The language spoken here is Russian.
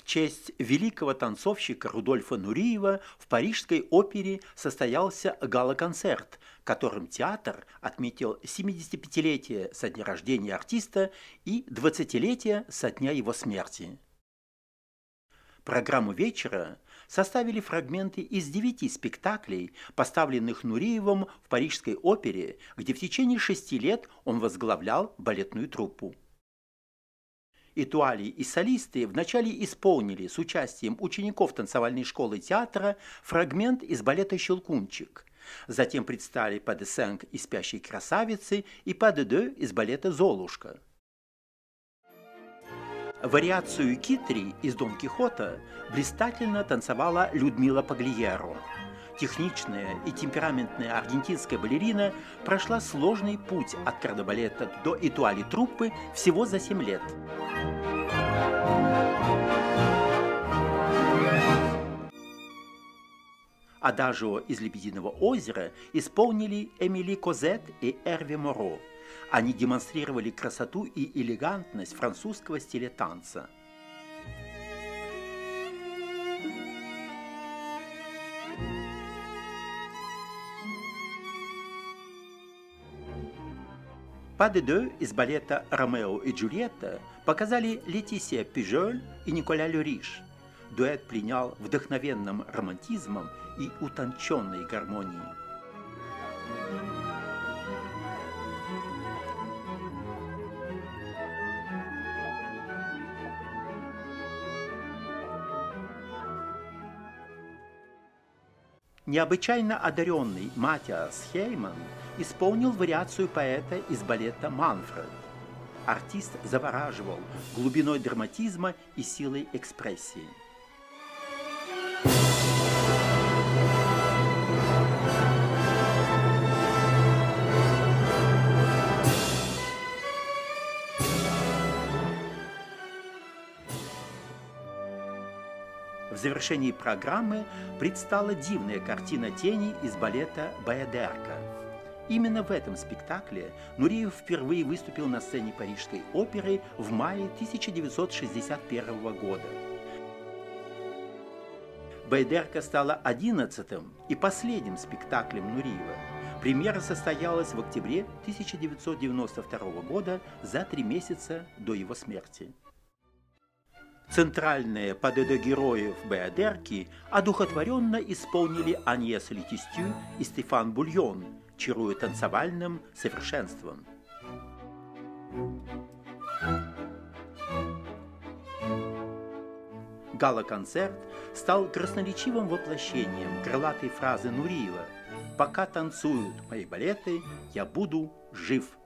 В честь великого танцовщика Рудольфа Нуриева в Парижской опере состоялся гала-концерт, которым театр отметил 75-летие со дня рождения артиста и 20-летие со дня его смерти. Программу вечера составили фрагменты из 9 спектаклей, поставленных Нуриевым в Парижской опере, где в течение 6 лет он возглавлял балетную труппу. Этуали и солисты вначале исполнили с участием учеников танцевальной школы театра фрагмент из балета «Щелкунчик». Затем представили «Pas de cinq» из «Спящей красавицы» и «Pas de deux» из балета «Золушка». Вариацию Китри из Дон Кихота блистательно танцевала Людмила Паглиеро. Техничная и темпераментная аргентинская балерина прошла сложный путь от кардебалета до этуали труппы всего за 7 лет. Адажио из «Лебединого озера» исполнили Эмили Козет и Эрве Моро. Они демонстрировали красоту и элегантность французского стиля танца. «Pas de deux» из балета «Ромео и Джульетта» показали Летисия Пижоль и Николя Лериш. Дуэт пленял вдохновенным романтизмом и утонченной гармонией. Необычайно одаренный Матиас Хейман исполнил вариацию поэта из балета «Манфред». Артист завораживал глубиной драматизма и силой экспрессии. В завершении программы предстала дивная картина теней из балета «Баядерка». Именно в этом спектакле Нуриев впервые выступил на сцене Парижской оперы в мае 1961 года. «Баядерка» стала 11-м и последним спектаклем Нуриева. Премьера состоялась в октябре 1992 года, за 3 месяца до его смерти. Центральные «Pas de deux» героев «Баядерки» одухотворенно исполнили Аньес Летистю и Стефан Бульон, чаруя танцевальным совершенством. Гала-концерт стал красноречивым воплощением крылатой фразы Нуриева: «Пока танцуют мои балеты, я буду жив».